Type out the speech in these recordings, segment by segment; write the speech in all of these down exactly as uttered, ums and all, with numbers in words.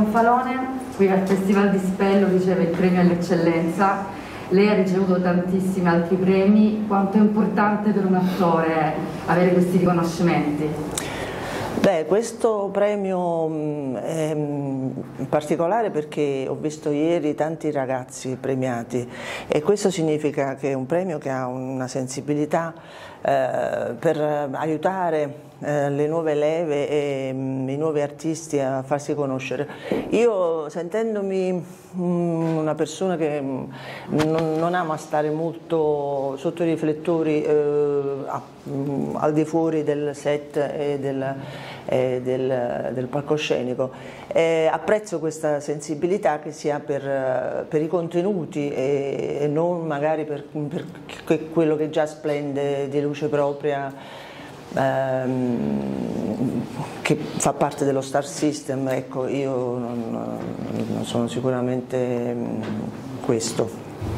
Gonfalone, qui al Festival di Spello riceve il premio all'eccellenza. Lei ha ricevuto tantissimi altri premi. Quanto è importante per un attore avere questi riconoscimenti? Beh, questo premio è particolare perché ho visto ieri tanti ragazzi premiati e questo significa che è un premio che ha una sensibilità eh, per aiutare eh, le nuove leve e mh, i nuovi artisti a farsi conoscere. Io, sentendomi mh, una persona che mh, non, non ama stare molto sotto i riflettori eh, a, mh, al di fuori del set e del, e del, del palcoscenico, eh, apprezzo questa sensibilità che si ha per, per i contenuti e, e non magari per, per quello che già splende di luce propria, ehm, che fa parte dello star system. Ecco, io non, non sono sicuramente questo.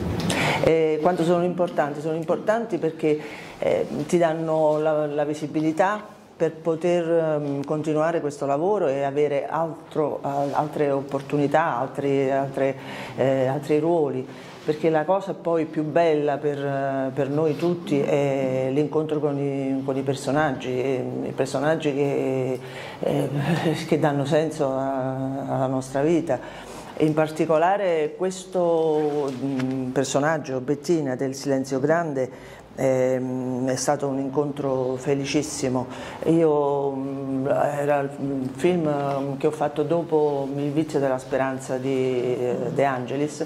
E quanto sono importanti? Sono importanti perché eh, ti danno la, la visibilità per poter um, continuare questo lavoro e avere altro, uh, altre opportunità, altri, altre, eh, altri ruoli, perché la cosa poi più bella per, uh, per noi tutti è l'incontro con i, con i personaggi, e, i personaggi che, eh, che danno senso a, alla nostra vita. In particolare questo mh, personaggio, Bettina del Silenzio Grande, è stato un incontro felicissimo. Io, era il film che ho fatto dopo Il vizio della speranza di De Angelis,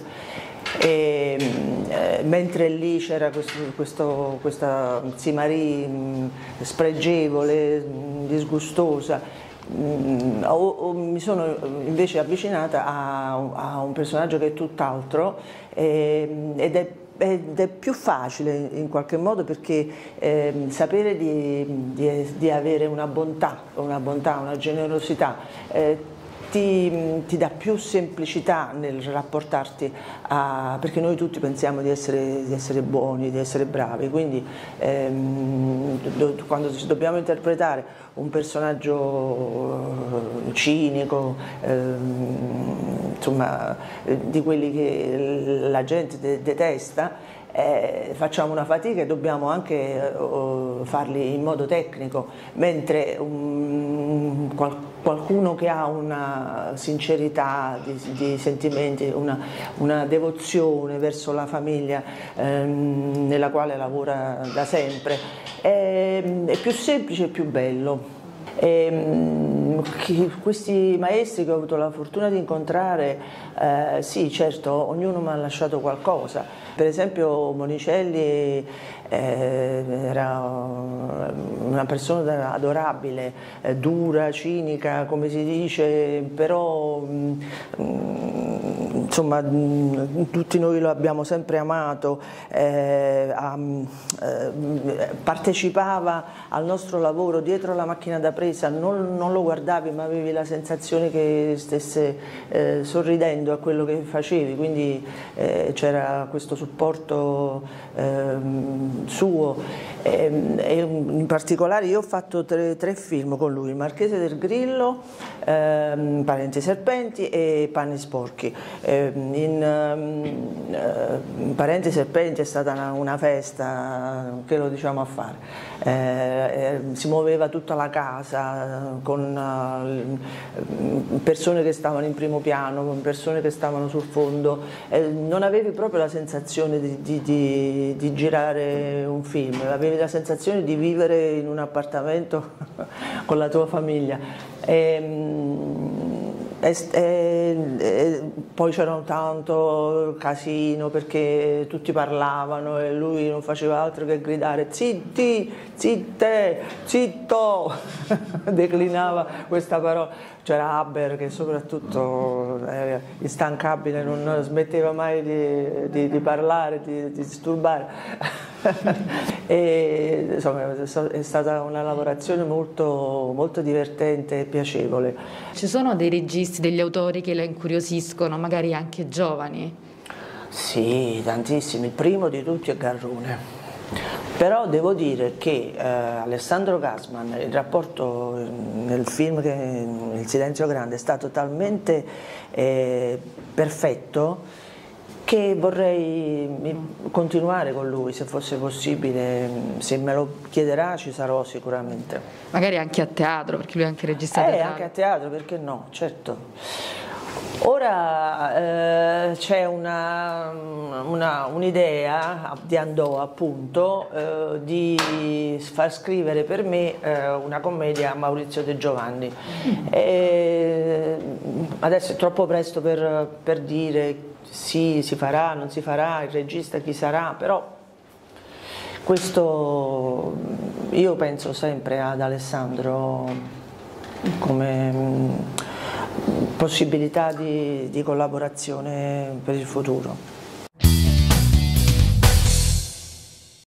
e eh, mentre lì c'era questo, questo, questa Simarie spregevole, disgustosa, Mm, o, o, mi sono invece avvicinata a, a un personaggio che è tutt'altro eh, ed è ed è più facile in qualche modo perché eh, sapere di, di, di avere una bontà, una bontà, una generosità eh, ti, ti dà più semplicità nel rapportarti a, perché noi tutti pensiamo di essere, di essere buoni, di essere bravi, quindi ehm, do, quando dobbiamo interpretare un personaggio cinico, ehm, insomma, di quelli che la gente de detesta, eh, facciamo una fatica e dobbiamo anche eh, farli in modo tecnico, mentre um, qual qualcuno che ha una sincerità di, di sentimenti, una, una devozione verso la famiglia ehm, nella quale lavora da sempre, è, è più semplice e più bello. E, questi maestri che ho avuto la fortuna di incontrare, eh, sì, certo, ognuno mi ha lasciato qualcosa. Per esempio Monicelli eh, era una persona adorabile, eh, dura, cinica, come si dice, però mh, insomma mh, tutti noi lo abbiamo sempre amato, eh, a, eh, partecipava al nostro lavoro dietro la macchina da presa, non, non lo guardavi ma avevi la sensazione che stesse eh, sorridendo a quello che facevi, quindi eh, c'era questo supporto eh, suo e, e in particolare io ho fatto tre, tre film con lui: Il Marchese del Grillo, ehm, Parenti Serpenti e Panni Sporchi. Eh, in eh, Parenti Serpenti è stata una, una festa, che lo diciamo a fare, eh, eh, si muoveva tutta la casa con uh, persone che stavano in primo piano, con persone che stavano sul fondo, eh, non avevi proprio la sensazione di Di, di, di girare un film, avevi la sensazione di vivere in un appartamento con la tua famiglia. E, e, e, e poi c'era tanto casino perché tutti parlavano e lui non faceva altro che gridare zitti, zitte, zitto, declinava questa parola. C'era Haber che soprattutto era instancabile, non smetteva mai di, di, di parlare, di, di disturbare. E, insomma, è stata una lavorazione molto, molto divertente e piacevole. Ci sono dei registi, degli autori che la incuriosiscono, magari anche giovani? Sì, tantissimi. Il primo di tutti è Garrone. Però devo dire che eh, Alessandro Gassman, il rapporto nel film che, Il silenzio grande, è stato talmente eh, perfetto che vorrei continuare con lui, se fosse possibile. Se me lo chiederà ci sarò sicuramente. Magari anche a teatro, perché lui è anche regista Eh, teatrale. anche a teatro, perché no, certo. Ora eh, c'è un'idea di Andò, appunto, eh, di far scrivere per me eh, una commedia a Maurizio De Giovanni. E adesso è troppo presto per, per dire sì, si farà, non si farà, il regista chi sarà, però questo io penso sempre ad Alessandro come possibilità di, di collaborazione per il futuro.